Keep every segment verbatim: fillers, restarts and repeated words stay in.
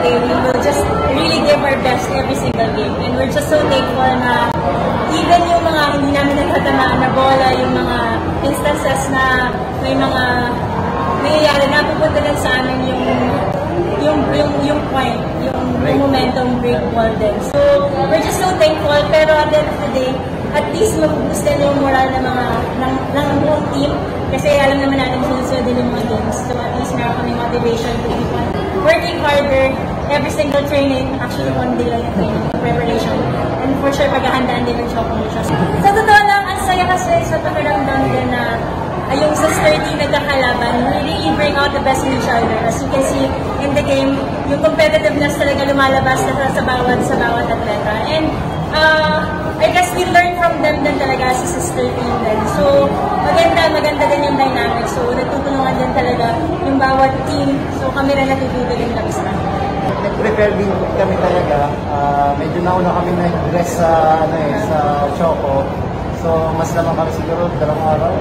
day, we will just really give our best every single game. And we're just so thankful na even yung mga hindi namin nagtatamaan na bola, yung mga instances na may mga nangyayari na pupunta lang sa amin yung yung yung yung point, yung, yung momentum break Valdez. So we're just so thankful, pero at the end of the day, at least mag-boost din yung moral ng mga ng, ng buong team kasi alam naman natin sinusunod din yung mga games. So at least meron kami motivation to keep on working harder every single training. Actually, one day lang yung training preparation. And for sure, paghahandaan din ng Choco Mucho. Sa totoo lang, ang saya kasi sa pakiramdam din na uh, yung sister team nagkakalaban, we really bring out the best in each other. As you can see in the game, yung competitiveness talaga lumalabas na sa bawat, sa bawat atleta. And uh, I guess we learn from them din talaga sa sister team din. So, maganda, maganda din yung dynamic. So, natutulungan din talaga yung bawat team. So, kami rin natututo din lang sa nag-prepare din kami talaga. Uh, medyo nauna kami nag-dress sa, ano eh, sa Choco. So, mas naman kami siguro dalawang araw.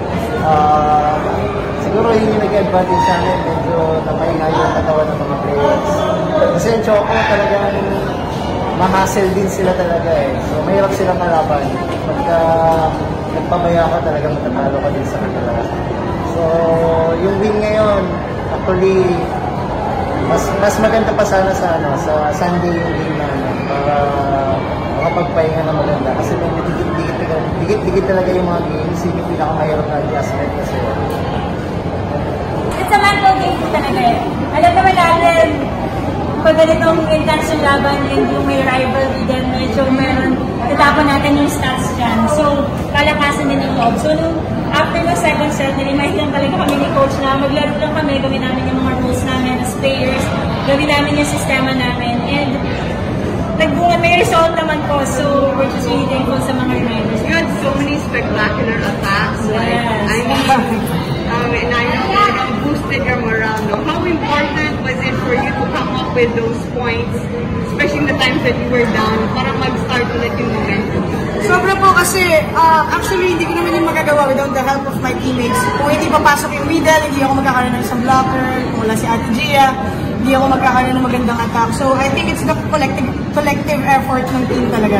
Uh, siguro yun yung nag-advantage sa amin. Medyo namaingay yung katawan ng mga players. Kasi yung Choco talagang ma-hassle din sila talaga eh. So, mahirap silang kalaban. Pagka nagpabaya ka, talagang matatalo ka din sa kanila. So, yung win ngayon, actually, mas mas maganda pa sana sa ano sa Sunday yung game namin para makapagpahinga na maganda. Kasi may dikit-dikit dikit-dikit talaga yung mga games. Yun yung pinakamahirap na adjustment kasi. It's a mental game talaga eh. Alam naman natin, pag ganitong intense yung laban and yung may rivalry din, medyo meron, tatapon natin yung stats dyan. So, kalakasan din yung loob. So, nung after the second set, niremind lang talaga kami ni coach na maglaro lang kami, gawin namin yung mga rules namin as players, gawin namin yung sistema namin, and nagbunga, may result naman po. So, we're just really thankful sa mga reminders. You had so many spectacular attacks. Yes. Like, I mean, um, and I know it boosted your morale. No? How important was it for you to come up with those points, especially in the times that you were down, para mag-start ulit yung momentum? Sobra po kasi, uh, actually, hindi ko naman yung magagawa without the help of my teammates. Kung hindi papasok yung middle, hindi ako magkakaroon ng isang blocker. Kung wala si Ate Gia, hindi ako magkakaroon ng magandang attack. So, I think it's the collective collective effort ng team talaga.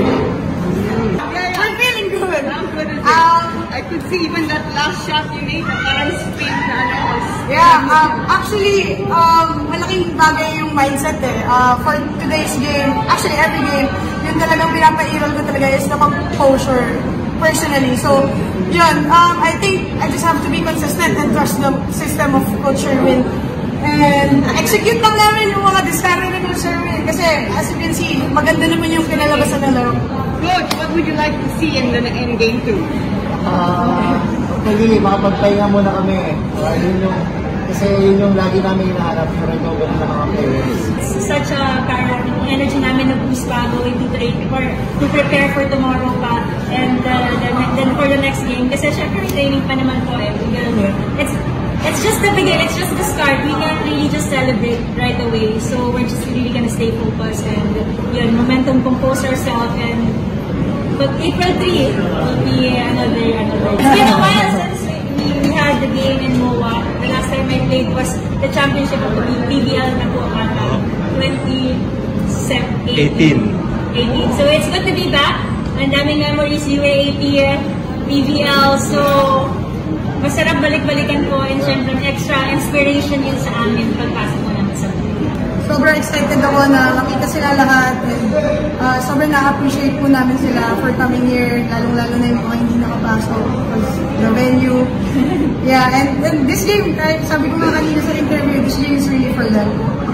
I'm feeling good. Um, I could see even that last shot you made, parang spin na ano. Yeah, um, actually, um, malaking bagay yung mindset eh. Uh, for today's game, actually every game, yun talagang pinapairal ko talaga is the composure personally. So, yun, um, I think I just have to be consistent and trust the system of Coach Sherwin. And execute lang namin yung mga discovery ni Coach Sherwin. Kasi, as you can see, maganda naman yung pinalabasan na laro. Coach, what would you like to see in the in game two? Ah, uh, hindi, makapagpahinga muna kami. Uh, yun yung, kasi yun yung lagi namin hinahanap for recover ng mga players. Such a parang energy namin na boost pa going to trade for to prepare for tomorrow pa and uh, then, then for the next game. Kasi syempre training pa naman po eh. It's it's just the beginning, it's just the start. We can't really just celebrate right away. So we're just really gonna stay focused and yun, momentum, compose ourselves, and but April third will be another another. It's been a while since we, we had the game in M O A. The last time I played was the championship of the P V L na po ata twenty eighteen. eighteen. So it's good to be back. Ang daming memories, U A A P, P V L. So masarap balik-balikan po and syempre extra inspiration yun sa amin pagpasok mo naman sa sobrang excited ako na makita sila lahat. And, uh, sobrang na-appreciate po namin sila for coming here, lalong-lalo na yung mga hindi nakapasok because the venue. Yeah, and, and this game, kahit sabi ko nga kanina sa interview, this game is really for them.